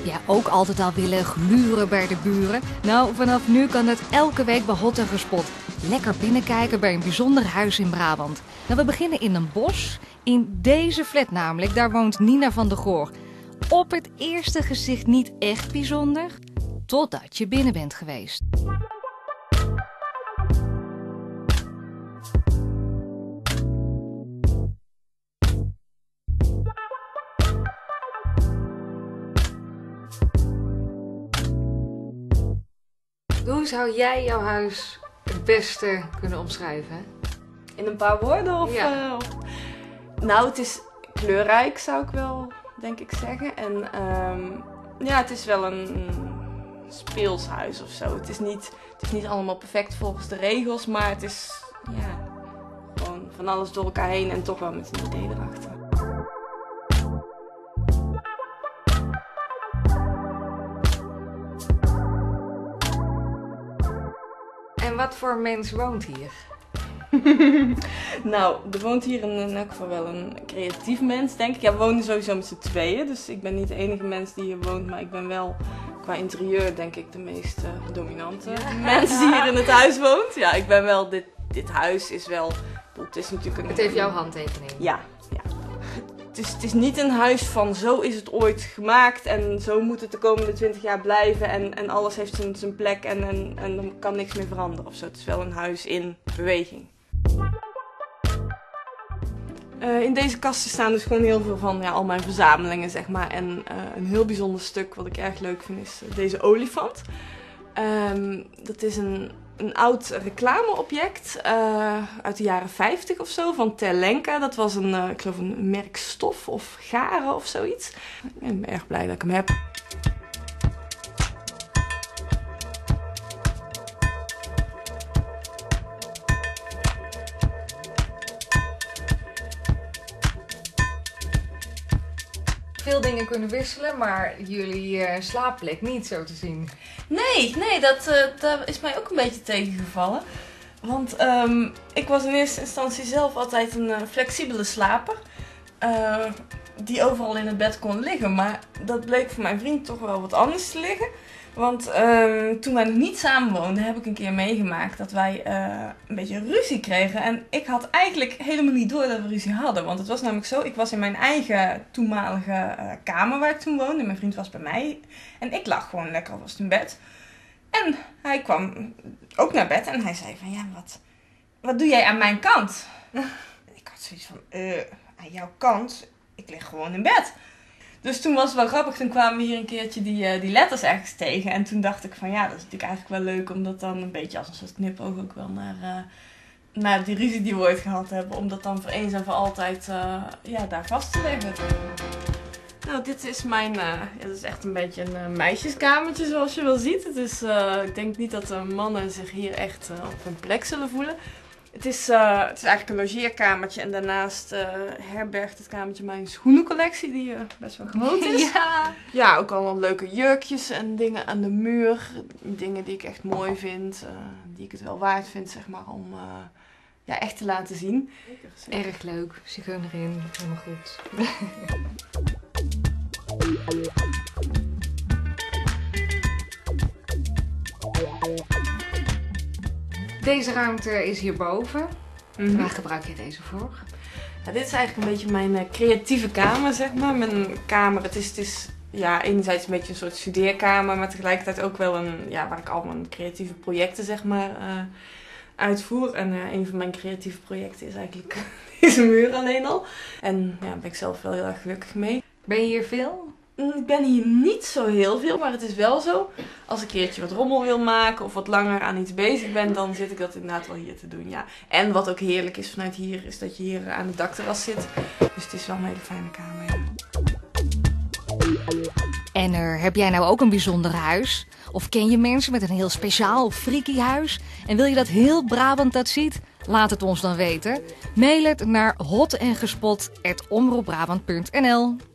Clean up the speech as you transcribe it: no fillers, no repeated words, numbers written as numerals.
Heb jij ook altijd al willen gluren bij de buren? Nou, vanaf nu kan het elke week bij Hot en Gespot. Lekker binnenkijken bij een bijzonder huis in Brabant. Nou, we beginnen in een bos. In deze flat namelijk, daar woont Nina van der Goor. Op het eerste gezicht niet echt bijzonder, totdat je binnen bent geweest. Hoe zou jij jouw huis het beste kunnen omschrijven? In een paar woorden? Of, Ja. Nou, het is kleurrijk, zou ik wel, denk ik, zeggen. En ja, het is wel een speelshuis of zo. Het is niet allemaal perfect volgens de regels, maar het is gewoon van alles door elkaar heen en toch wel met een idee erachter. En wat voor mens woont hier? Nou, er woont hier in elk geval wel een creatief mens, denk ik. Ja, we wonen sowieso met z'n tweeën, dus ik ben niet de enige mens die hier woont, maar ik ben wel qua interieur, denk ik, de meest dominante mens die hier in het huis woont. Ja, ik ben wel, dit huis is wel, het is natuurlijk een... Het heeft jouw handtekening. Ja. Het is niet een huis van zo is het ooit gemaakt en zo moet het de komende 20 jaar blijven en alles heeft zijn plek en er kan niks meer veranderen of zo. Het is wel een huis in beweging. In deze kasten staan dus gewoon heel veel van al mijn verzamelingen, zeg maar. En een heel bijzonder stuk wat ik erg leuk vind is deze olifant. Dat is een oud reclameobject uit de jaren 50 of zo van Terlenka. Dat was ik geloof een merk stof of garen of zoiets. Ik ben erg blij dat ik hem heb. Veel dingen kunnen wisselen, maar jullie slaapplek niet, zo te zien. Nee, dat is mij ook een beetje tegengevallen. Want ik was in eerste instantie zelf altijd een flexibele slaper. Die overal in het bed kon liggen. Maar dat bleek voor mijn vriend toch wel wat anders te liggen. Want toen wij nog niet samen woonden, heb ik een keer meegemaakt dat wij een beetje ruzie kregen. En ik had eigenlijk helemaal niet door dat we ruzie hadden. Want het was namelijk zo, ik was in mijn eigen toenmalige kamer waar ik toen woonde. Mijn vriend was bij mij. En ik lag gewoon lekker alvast in bed. En hij kwam ook naar bed en hij zei van, ja, wat doe jij aan mijn kant? Ik had zoiets van, aan jouw kant? Ik lig gewoon in bed. Dus toen was het wel grappig, toen kwamen we hier een keertje die letters ergens tegen. En toen dacht ik van, ja, dat is natuurlijk eigenlijk wel leuk om dat dan een beetje als een soort knipoog ook wel naar die ruzie die we ooit gehad hebben. Om dat dan voor eens en voor altijd daar vast te leggen. Nou, dit is het is echt een beetje een meisjeskamertje zoals je wel ziet. Het is, ik denk niet dat de mannen zich hier echt op hun plek zullen voelen. Het is eigenlijk een logeerkamertje en daarnaast herbergt het kamertje mijn schoenencollectie die best wel groot is. Ja, ook allemaal leuke jurkjes en dingen aan de muur. Dingen die ik echt mooi vind, die ik het wel waard vind, zeg maar, om echt te laten zien. Erg leuk, zigeunerin, helemaal goed. Deze ruimte is hierboven. Waar gebruik je deze voor? Ja, dit is eigenlijk een beetje mijn creatieve kamer, zeg maar. Mijn kamer, het is enerzijds een beetje een soort studeerkamer, maar tegelijkertijd ook wel waar ik al mijn creatieve projecten, zeg maar, uitvoer. En een van mijn creatieve projecten is eigenlijk deze muur alleen al. En daar ben ik zelf wel heel erg gelukkig mee. Ben je hier veel? Ik ben hier niet zo heel veel, maar het is wel zo. Als ik een keertje wat rommel wil maken of wat langer aan iets bezig ben, dan zit ik dat inderdaad wel hier te doen, ja. En wat ook heerlijk is vanuit hier, is dat je hier aan het dakterras zit. Dus het is wel een hele fijne kamer, ja. En heb jij nou ook een bijzonder huis? Of ken je mensen met een heel speciaal of freaky huis? En wil je dat heel Brabant dat ziet? Laat het ons dan weten. Mail het naar hotengespot@omroepbrabant.nl.